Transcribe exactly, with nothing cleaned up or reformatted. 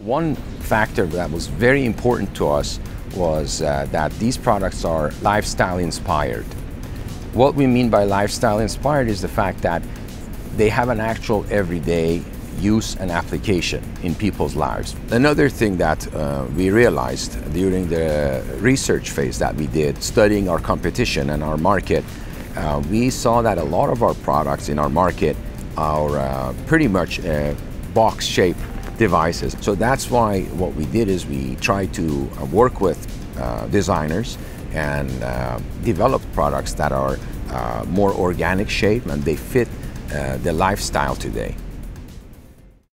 One factor that was very important to us was uh, that these products are lifestyle inspired. What we mean by lifestyle inspired is the fact that they have an actual everyday use and application in people's lives. Another thing that uh, we realized during the research phase that we did, studying our competition and our market, uh, we saw that a lot of our products in our market are uh, pretty much uh, box-shaped devices. So that's why what we did is we tried to work with uh, designers and uh, develop products that are uh, more organic shape and they fit uh, the lifestyle today.